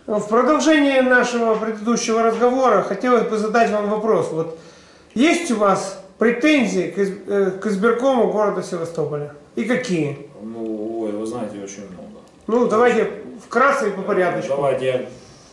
В продолжение нашего предыдущего разговора хотелось бы задать вам вопрос. Вот есть у вас претензии к избиркому города Севастополя? И какие? Ну, ой, вы знаете, очень много. Ну, давайте вкратце и по порядочку. Давайте,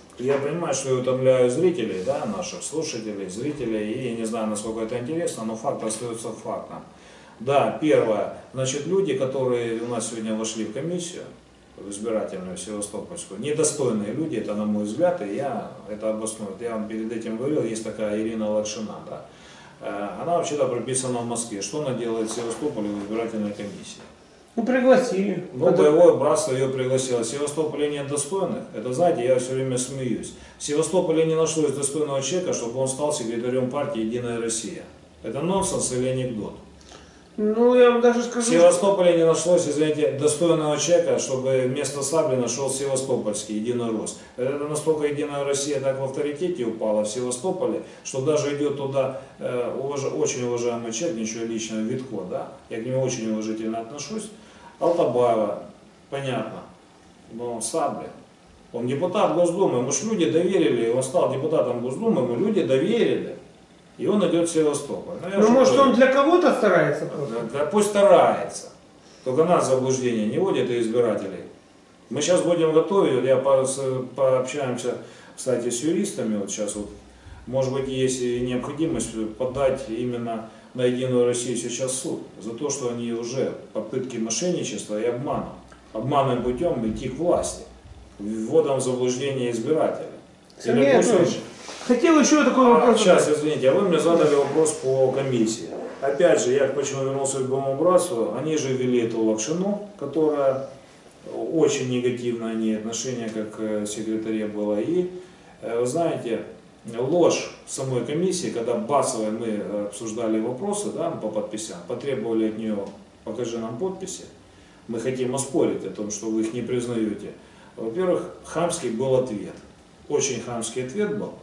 я понимаю, что я утомляю зрителей, да, наших слушателей, зрителей, и не знаю, насколько это интересно, но факт остается фактом. Да, первое, значит, люди, которые у нас сегодня вошли в комиссию, в избирательную Севастопольскую, недостойные люди, это на мой взгляд, и я это обосную. Я вам перед этим говорил, есть такая Ирина Лакшина, да. Она вообще-то прописана в Москве. Что она делает в Севастополе в избирательной комиссии? Ну, пригласили. Ну, боевое братство ее пригласило. В Севастополе нет достойных. Это, знаете, я все время смеюсь. В Севастополе не нашлось достойного человека, чтобы он стал секретарем партии «Единая Россия». Это нонсенс или анекдот? Ну, я вам даже скажу... В Севастополе не нашлось, извините, достойного человека, чтобы вместо Саблина шел Севастопольский «Единый Рос». Это настолько «Единая Россия» так в авторитете упала в Севастополе, что даже идет туда очень уважаемый человек, ничего личного, Витко, да, я к нему очень уважительно отношусь, Алтабаева, понятно, но Саблин, он депутат Госдумы, ему ж люди доверили, он стал депутатом Госдумы, ему люди доверили. И он идет в Севастополь. Ну, может, он для кого-то старается просто? Да, пусть старается. Только нас в заблуждение не вводят и избирателей. Мы сейчас будем готовить, вот я пообщаемся, кстати, с юристами, вот сейчас вот, может быть, есть и необходимость подать именно на «Единую Россию» сейчас в суд, за то, что они уже попытки мошенничества и обмана, обманным путем идти к власти, вводом в заблуждение избирателей. Сергей Анатольевич, хотел еще такой вопрос. Сейчас, извините, а вы мне задали вопрос по комиссии. Опять же, я почему вернулся к Боевому братству, они же ввели эту Лакшину, которая очень негативное не отношение как к секретаре было. И, вы знаете, ложь самой комиссии, когда Басовой мы обсуждали вопросы, да, по подписям, потребовали от нее, покажи нам подписи, мы хотим оспорить о том, что вы их не признаете. Во-первых, хамский был ответ. Очень хамский ответ был.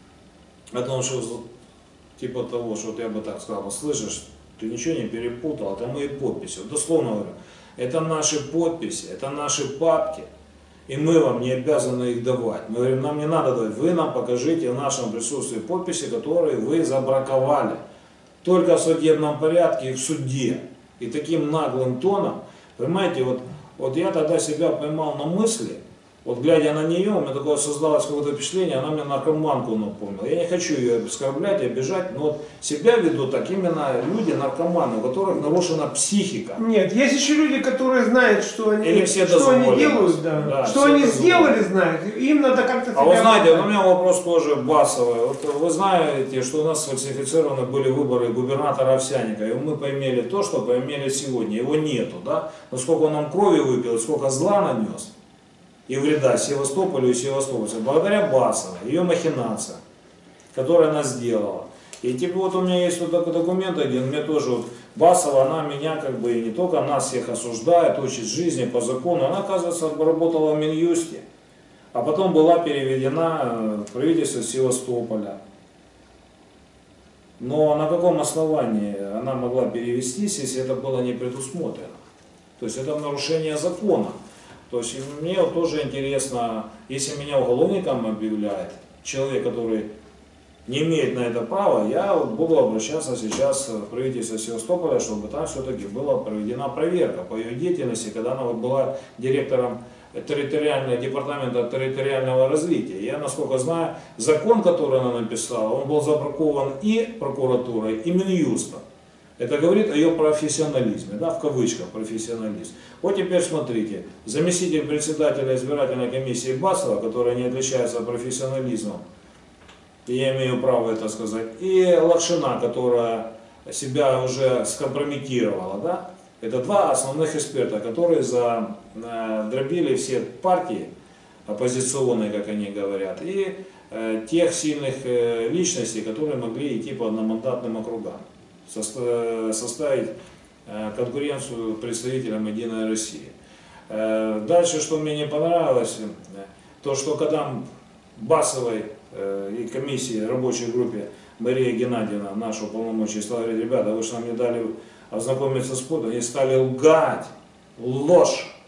О том, что типа того, что вот я бы так сказал, слышишь, ты ничего не перепутал, это мои подписи. Вот дословно говорю, это наши подписи, это наши папки, и мы вам не обязаны их давать. Мы говорим, нам не надо давать, вы нам покажите в нашем присутствии подписи, которые вы забраковали. Только в судебном порядке и в суде. И таким наглым тоном, понимаете, вот я тогда себя поймал на мысли, вот глядя на нее, у меня такое создалось какое-то впечатление, она мне наркоманку напомнила. Я не хочу ее оскорблять, обижать, но вот себя ведут так именно люди, наркоманы, у которых нарушена психика. Нет, есть еще люди, которые знают, что они делают, да, что они сделали, знают, им надо как-то... А вы знаете, у меня вопрос тоже Басовый. Вот вы знаете, что у нас сфальсифицированы были выборы губернатора Овсянника, и мы поимели то, что поимели сегодня, его нету, да? Но сколько он нам крови выпил, сколько зла нанес. И вреда Севастополю и севастопольцам, благодаря Басовой, ее махинациям, которые она сделала. И типа вот у меня есть вот такой документ один, мне тоже вот Басова, она меня как бы и не только нас всех осуждает, учит жизни по закону, она, оказывается, работала в Минюсте, а потом была переведена в правительство Севастополя. Но на каком основании она могла перевестись, если это было не предусмотрено? То есть это нарушение закона. То есть мне вот тоже интересно, если меня уголовником объявляет человек, который не имеет на это права, я вот буду обращаться сейчас в правительство Севастополя, чтобы там все-таки была проведена проверка по ее деятельности, когда она была директором департамента территориального развития. Я, насколько знаю, закон, который она написала, он был забракован и прокуратурой, и Минюстом. Это говорит о ее профессионализме, да, в кавычках профессионализм. Вот теперь смотрите, заместитель председателя избирательной комиссии Басова, которая не отличается профессионализмом, и я имею право это сказать, и Лакшина, которая себя уже скомпрометировала, да, это два основных эксперта, которые задробили все партии оппозиционные, как они говорят, и тех сильных личностей, которые могли идти по одномандатным округам, составить конкуренцию представителям «Единой России». Дальше, что мне не понравилось, то, что когда Басовой и комиссии, рабочей группе Мария Геннадьевна, нашу полномочия, стала говорить, ребята, вы же нам не дали ознакомиться с подом, они стали лгать, ложь.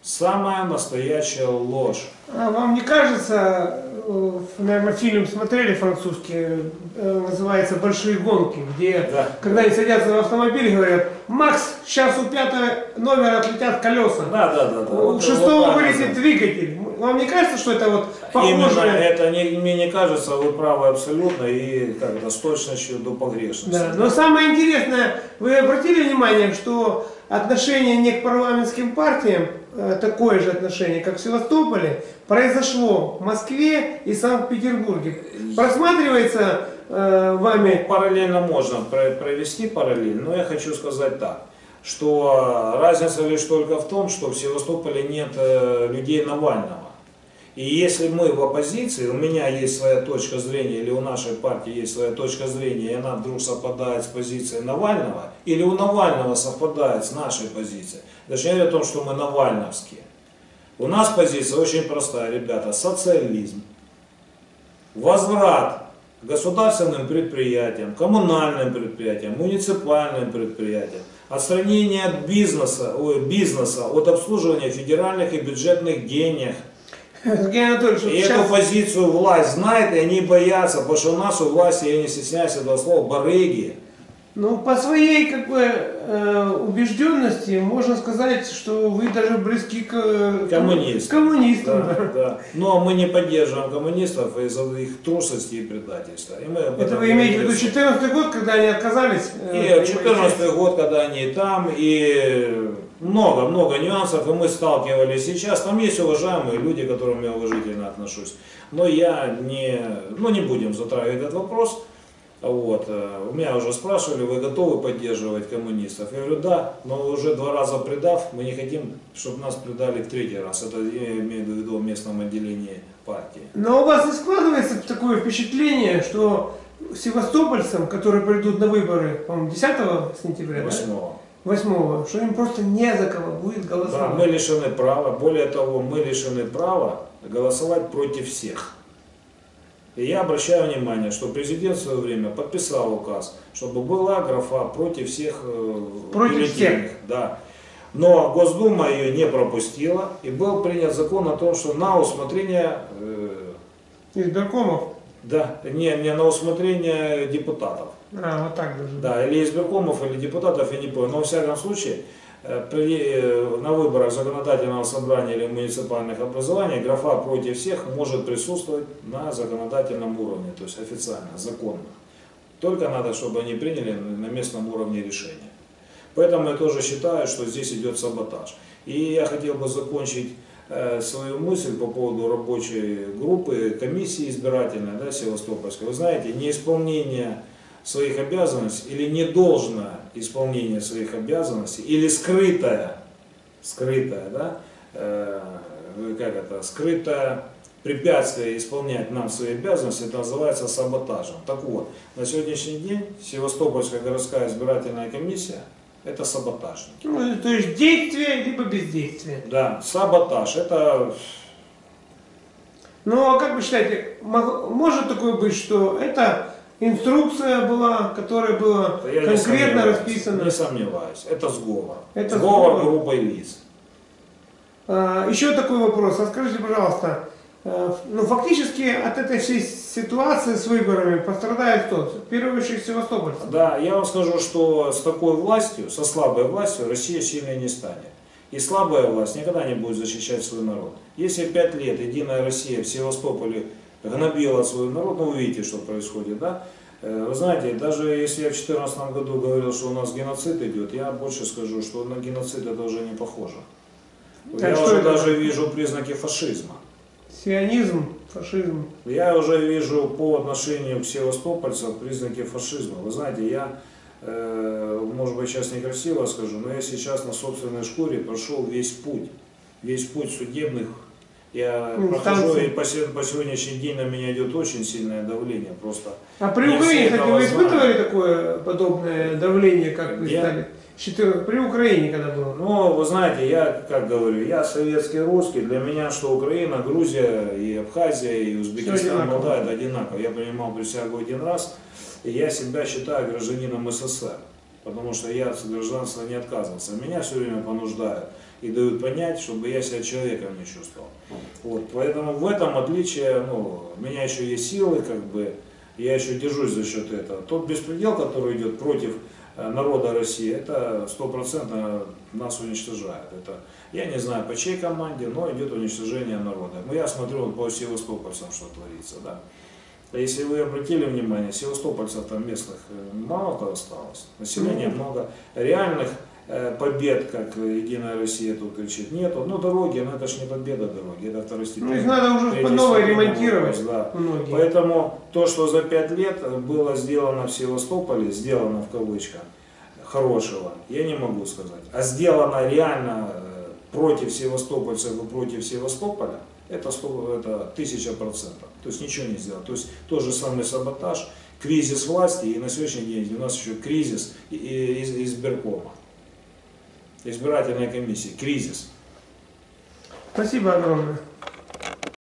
Самая настоящая ложь. А вам не кажется, наверное, фильм смотрели французский, называется «Большие гонки», где, Да. когда они садятся в автомобиль, говорят: «Макс, сейчас у 5-го номера отлетят колеса, Да. у 6-го вылетит двигатель». Вам не кажется, что это вот Именно похоже? это мне не кажется, вы правы абсолютно и как-то с точностью до погрешности. Да. Но самое интересное, вы обратили внимание, что отношение не к парламентским партиям, такое же отношение, как в Севастополе, произошло в Москве и Санкт-Петербурге. Просматривается вами... Параллельно можно провести параллель, но я хочу сказать так, что разница лишь только в том, что в Севастополе нет людей Навального. И если мы в оппозиции, у меня есть своя точка зрения, или у нашей партии есть своя точка зрения, и она вдруг совпадает с позицией Навального, или у Навального совпадает с нашей позицией, даже не говорю о том, что мы навальновские. У нас позиция очень простая, ребята: социализм, возврат государственным предприятиям, коммунальным предприятиям, муниципальным предприятиям, отстранение от бизнеса от обслуживания федеральных и бюджетных денег. Сергей Анатольевич, И эту позицию власть знает, и они боятся, потому что у нас у власти, я не стесняюсь этого слова, барыги. ну, по своей убежденности можно сказать, что вы даже близки к коммунистам. Да. Но мы не поддерживаем коммунистов из-за их трусости и предательства. И мы об Это этом вы имеете в виду говорили. 14 год, когда они отказались? И 14 год, когда они там, и много нюансов, и мы сталкивались сейчас. Там есть уважаемые люди, к которым я уважительно отношусь. Но я не будем затрагивать этот вопрос. Вот. У меня уже спрашивали: вы готовы поддерживать коммунистов? Я говорю: да, но уже 2 раза предав, мы не хотим, чтобы нас предали в 3-й раз. Это я имею в виду в местном отделении партии. Но у вас не складывается такое впечатление, что севастопольцам, которые придут на выборы, по-моему, 10 сентября, 8-го. 8-го, что им просто не за кого будет Да, голосовать? мы лишены права, более того, мы лишены права голосовать против всех. И я обращаю внимание, что президент в свое время подписал указ, чтобы была графа против всех бюллетеней. Да. Но Госдума ее не пропустила, и был принят закон о том, что на усмотрение Избиркомов? да, не на усмотрение депутатов. А, вот так даже. Да, или избиркомов, или депутатов, я не помню. Но во всяком случае, на выборах законодательного собрания или муниципальных образований графа против всех может присутствовать на законодательном уровне, то есть официально, законно. Только надо, чтобы они приняли на местном уровне решение. Поэтому я тоже считаю, что здесь идет саботаж. И я хотел бы закончить свою мысль по поводу рабочей группы, комиссии избирательной, да, Севастопольской. Вы знаете, неисполнение своих обязанностей или недолжное исполнение своих обязанностей или скрытое, да, скрытое препятствие исполнять нам свои обязанности, это называется саботажем. Так вот, на сегодняшний день Севастопольская городская избирательная комиссия — это саботажник. Ну, то есть действие либо бездействие. Да, саботаж — это... Ну, а как вы считаете, может такое быть, что это инструкция была, которая была Я не конкретно сомневаюсь, расписана? Не сомневаюсь, это сговор. Это Сговор сговор. группой лиц. Еще такой вопрос. А скажите, пожалуйста, ну, фактически от этой всей ситуации с выборами пострадает кто? В первую очередь севастопольцы. Да, я вам скажу, что с такой властью, со слабой властью Россия сильной не станет. И слабая власть никогда не будет защищать свой народ. Если 5 лет Единая Россия в Севастополе гнобила свой народ, ну вы видите, что происходит, да? Вы знаете, даже если я в 2014 году говорил, что у нас геноцид идет, я больше скажу, что на геноцид это уже не похоже. Я что уже это? даже вижу признаки фашизма. Сионизм, фашизм. Я уже вижу по отношению к севастопольцам признаки фашизма. Вы знаете, я, может быть, сейчас некрасиво скажу, но я сейчас на собственной шкуре прошел весь путь судебных. Я прохожу, и по сегодняшний день на меня идет очень сильное давление. Просто А при не Украине, все кстати, этого вы знают. испытывали такое подобное давление, как вы Где? стали? При Украине, когда было? Ну, вы знаете, я, как говорю, я советский русский, для меня что Украина, Грузия, и Абхазия, и Узбекистан, Молдавия, это одинаково. Я принимал присягу 1 раз, и я себя считаю гражданином СССР, потому что я от гражданства не отказывался. Меня все время понуждают. и дают понять, чтобы я себя человеком не чувствовал. Вот, поэтому в этом отличие, ну, у меня еще есть силы, как бы, я еще держусь за счет этого. Тот беспредел, который идет против народа России, это 100% нас уничтожает. Это, я не знаю по чьей команде, но идет уничтожение народа. Но я смотрю по севастопольцам, что творится. Да. Если вы обратили внимание, севастопольцев там местных мало-то осталось. Населения много. Реальных побед, как Единая Россия тут кричит, нету. Ну, дороги, но это ж не победа дороги, это второстепенные. Ну, их надо уже по новой ремонтировать. Да. Многие. Поэтому то, что за 5 лет было сделано в Севастополе, сделано в кавычках, хорошего, я не могу сказать. А сделано реально против севастопольцев и против Севастополя, это 1000%. То есть ничего не сделано. То есть тот же самый саботаж, кризис власти, и на сегодняшний день у нас еще кризис избиркома. Избирательной комиссии, кризис. Спасибо огромное.